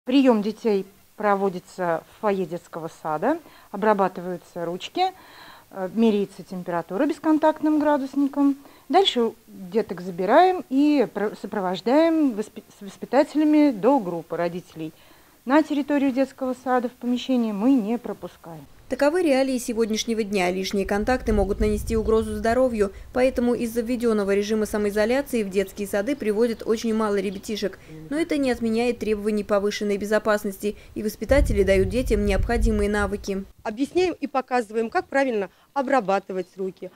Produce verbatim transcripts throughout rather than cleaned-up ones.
Прием детей проводится в фойе детского сада, обрабатываются ручки, меряется температура бесконтактным градусником. Дальше деток забираем и сопровождаем с воспитателями до группы родителей. На территорию детского сада в помещении мы не пропускаем. Таковы реалии сегодняшнего дня. Лишние контакты могут нанести угрозу здоровью, поэтому из-за введенного режима самоизоляции в детские сады приводят очень мало ребятишек. Но это не отменяет требований повышенной безопасности, и воспитатели дают детям необходимые навыки. Объясняем и показываем, как правильно обрабатывать руки,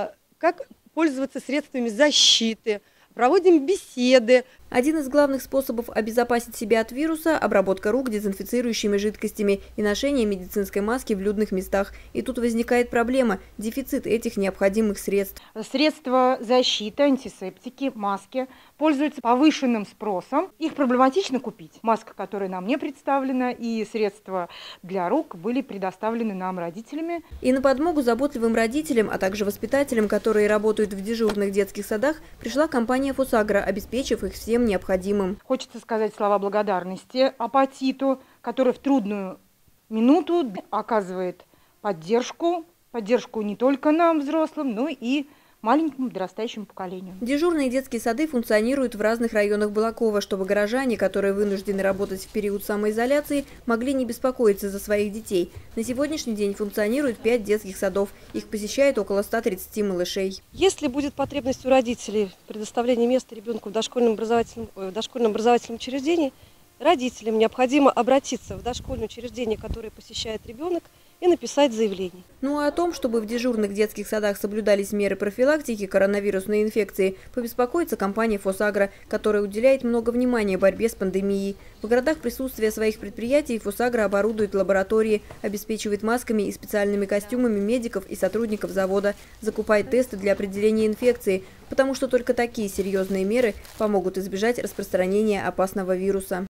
как пользоваться средствами защиты, проводим беседы. Один из главных способов обезопасить себя от вируса – обработка рук дезинфицирующими жидкостями и ношение медицинской маски в людных местах. И тут возникает проблема – дефицит этих необходимых средств. Средства защиты, антисептики, маски пользуются повышенным спросом. Их проблематично купить. Маска, которая нам не представлена, и средства для рук были предоставлены нам родителями. И на подмогу заботливым родителям, а также воспитателям, которые работают в дежурных детских садах, пришла компания «Фосагро», обеспечив их всем необходимым. Хочется сказать слова благодарности Апатиту, который в трудную минуту оказывает поддержку, поддержку не только нам, взрослым, но и маленькому подрастающему поколению. Дежурные детские сады функционируют в разных районах Балакова, чтобы горожане, которые вынуждены работать в период самоизоляции, могли не беспокоиться за своих детей. На сегодняшний день функционирует пять детских садов. Их посещает около ста тридцати малышей. Если будет потребность у родителей в предоставлении места ребенку в дошкольном образовательном, в дошкольном образовательном учреждении, родителям необходимо обратиться в дошкольное учреждение, которое посещает ребенок, и написать заявление. Ну а о том, чтобы в дежурных детских садах соблюдались меры профилактики коронавирусной инфекции, побеспокоится компания «Фосагро», которая уделяет много внимания борьбе с пандемией. В городах присутствия своих предприятий «Фосагро» оборудует лаборатории, обеспечивает масками и специальными костюмами медиков и сотрудников завода, закупает тесты для определения инфекции, потому что только такие серьезные меры помогут избежать распространения опасного вируса.